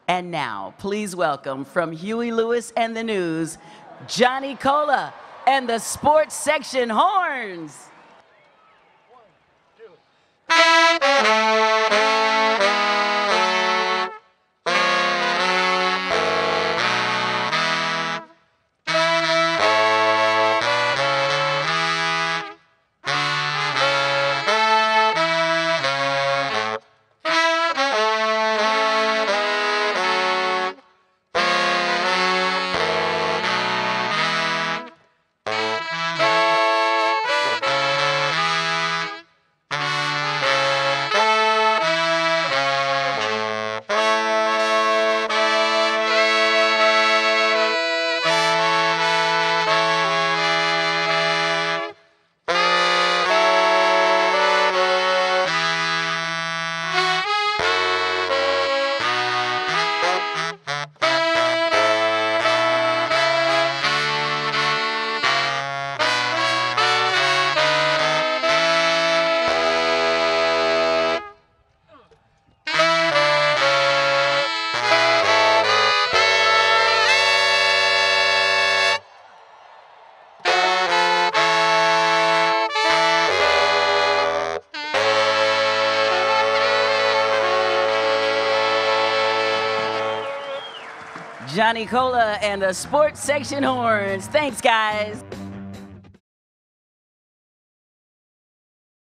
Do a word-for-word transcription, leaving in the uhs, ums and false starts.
And now, please welcome from Huey Lewis and the News, Johnny Colla and the Sports Section Horns. Johnny Colla and the Sports Section Horns. Thanks, guys.